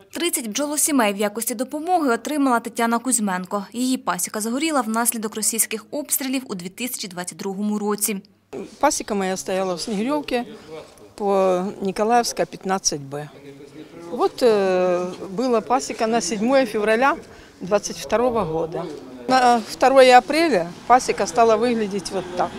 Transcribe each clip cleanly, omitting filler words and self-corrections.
30 бджолосімей в якості допомоги отримала Тетяна Кузьменко. Її пасіка загоріла внаслідок російських обстрілів у 2022 році. Пасіка моя стояла в Снегиревке по Николаевска, 15Б. Вот была пасека на 7 февраля 2022 года. На 2 апреля пасека стала выглядеть вот так.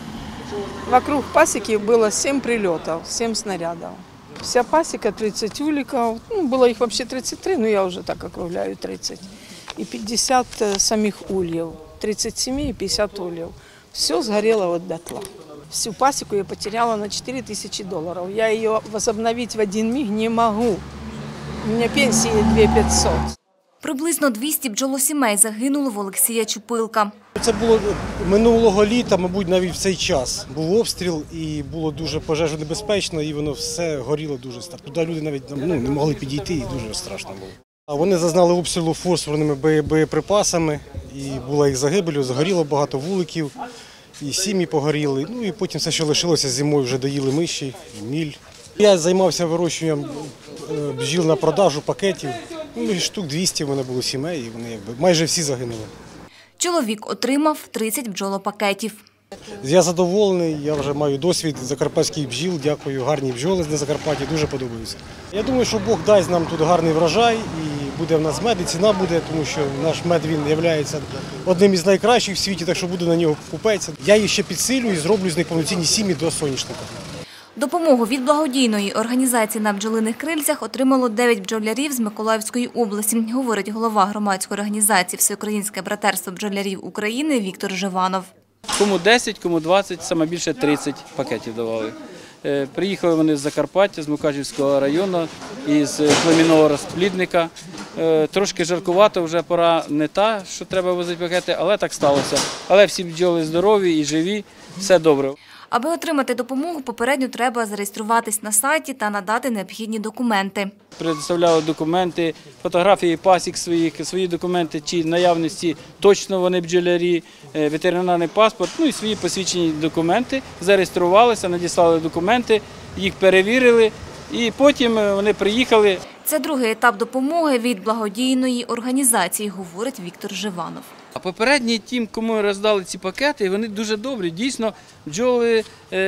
Вокруг пасеки было 7 прилетов, 7 снарядов. Вся пасека 30 уликов, было их вообще 33, но я уже так округляю 30. И 50 самих ульев, 37 и 50 ульев. Все сгорело вот дотла. Всю пасеку я потеряла на $4000. Я ее возобновить в один миг не могу. У меня пенсия 2500. Приблизно 200 бджолосімей загинуло в Олексія Чупилка. Це було минулого літа, мабуть, навіть в цей час. Був обстріл і було дуже пожежонебезпечно, і воно все горіло дуже страшно. Туди люди навіть не могли підійти, і дуже страшно було. А вони зазнали обстрілу фосфорними боєприпасами, і була їх загибель, згоріло багато вуликів, і сім'ї погоріли. Ну і потім все, що лишилося зимою, вже доїли миші, міль. Я займався вирощуванням бджіл на продажу, пакетів. Штук 200 в мене було сімей, і вони майже всі загинули. Чоловік отримав 30 бджолопакетів. Я задоволений, я вже маю досвід закарпатських бджіл, дякую, гарні бджоли на Закарпатті, дуже подобаються. Я думаю, що Бог дасть нам тут гарний врожай і буде в нас мед, і ціна буде, тому що наш мед він є одним із найкращих в світі, так що буде на нього купець. Я їх ще підсилю і зроблю з них повноцінні сім'ї до соняшника. Допомогу від благодійної організації «На бджолиних крильцях» отримало 9 бджолярів з Миколаївської області, говорить голова громадської організації «Всеукраїнське братерство бджолярів України» Віктор Живанов. Кому 10, кому 20, саме більше 30 пакетів давали. Приїхали вони з Закарпаття, з Мукачівського району, із племінного розплідника. Трошки жаркувато, вже пора не та, що треба возити пакети, але так сталося. Але всі бджоли здорові і живі, все добре. Аби отримати допомогу, попередньо треба зареєструватись на сайті та надати необхідні документи. Представляли документи, фотографії пасік своїх, свої документи, чи наявності точно вони бджолярі, ветеринарний паспорт, ну і свої посвідчені документи. Зареєструвалися, надіслали документи, їх перевірили і потім вони приїхали. Це другий етап допомоги від благодійної організації, говорить Віктор Живанов. А попередні тим, кому роздали ці пакети, вони дуже добрі. Дійсно, бджоли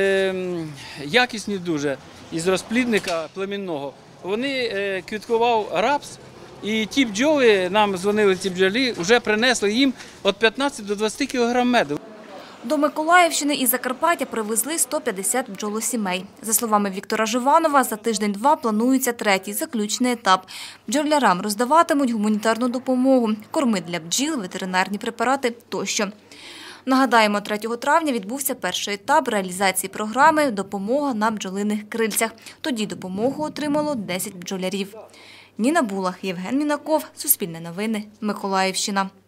якісні дуже, із розплідника племінного. Вони квіткував рапс, і ті бджоли, нам дзвонили ці бджолі, вже принесли їм від 15 до 20 кг меду. До Миколаївщини і Закарпаття привезли 150 бджолосімей. За словами Віктора Живанова, за тиждень-два планується третій, заключний етап. Бджолярам роздаватимуть гуманітарну допомогу, корми для бджіл, ветеринарні препарати тощо. Нагадаємо, 3 травня відбувся перший етап реалізації програми «Допомога на бджолиних крильцях». Тоді допомогу отримало 10 бджолярів. Ніна Булах, Євген Мінаков, Суспільне новини, Миколаївщина.